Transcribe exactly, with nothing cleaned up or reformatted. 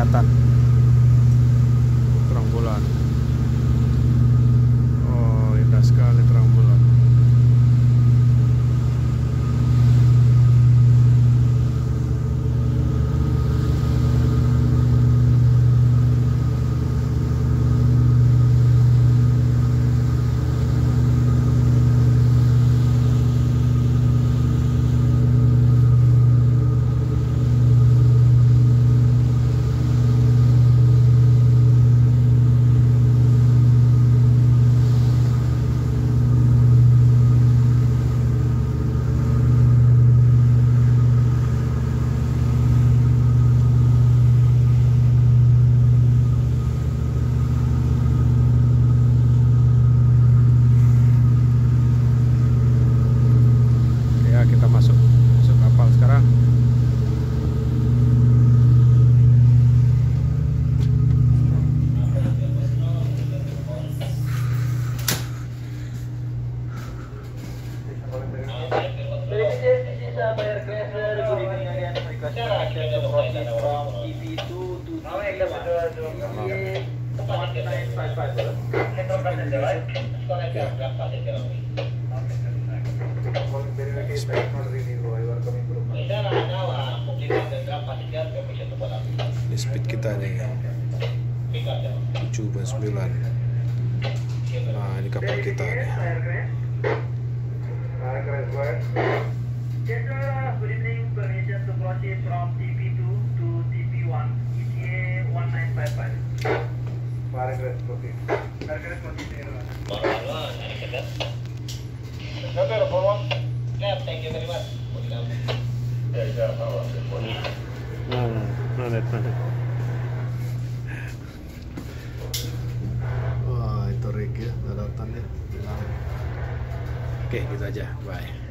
kelihatan terang bulan. Oh, indah sekali terang bulan. Kita masuk masuk kapal sekarang. Ini speed kita nih tujuh koma sembilan. Nah, ini kapal kita nih. Good evening, permission to proceed from T P two to T P one, E T A one nine five five. Paragraph proceed. Paragraph proceed. Thank you very much. Nah, planet planet. Wah, itu rig ya, daratannya. Oke, gitu aja. Bye.